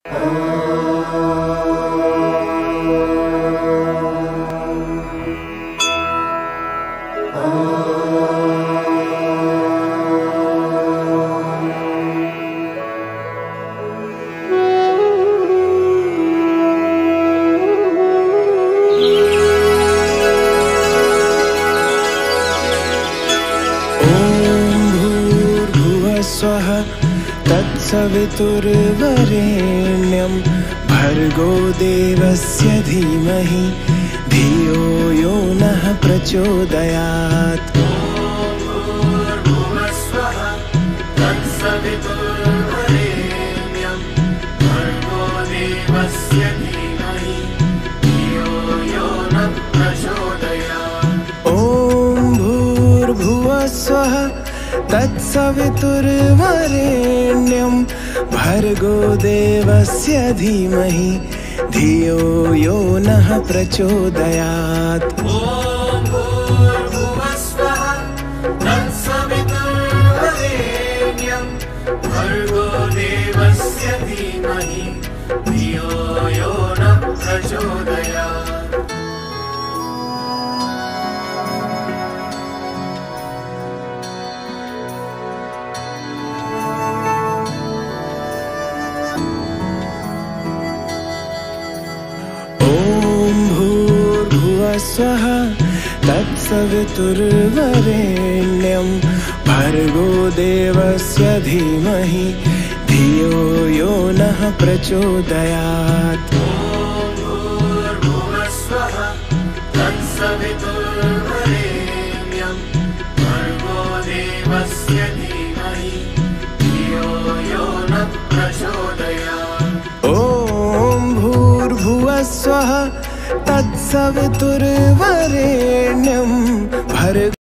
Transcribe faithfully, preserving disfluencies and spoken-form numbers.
स्वः तत्सवितुर्वरेण्यं भर्गो देवस्य धीमहि धियो यो नः प्रचोदयात्। ॐ भूर्भुवः स्वः तत्सवितुर्वरेण्यं भर्गो देवस्य धीमहि धियो यो नः प्रचोदयात्। ॐ भूर्भुवः स्वः तत्सवितुर्वरेण्यं भर्गो देवस्य धीमहि धियो यो नः प्रचोदयात्। स्वः तत्सवितुर्वरेण्यं भर्गो देवस्य धीमहि धियो यो नः प्रचोदयात्। ॐ भूर्भुवः स्वः तत्सवितुर्वरेण्यं भर्गो देवस्य धीमहि धियो यो नः प्रचोदयात्। ॐ भूर्भुवः स्वः तत्सवितुर्वरेण्यं भर्गो